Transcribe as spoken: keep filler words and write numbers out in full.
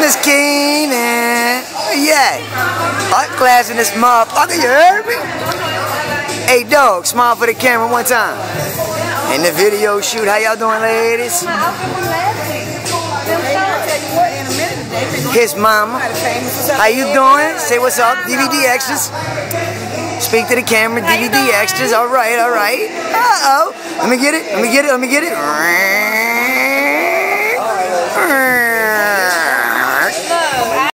Miss Keenan. Yeah. Art class in this motherfucker, you heard me? Hey, dog, smile for the camera one time. In the video shoot, how y'all doing, ladies? His mama. How you doing? Say what's up, D V D extras. Speak to the camera, D V D extras. All right, all right. Uh-oh. Let me get it, let me get it, let me get it.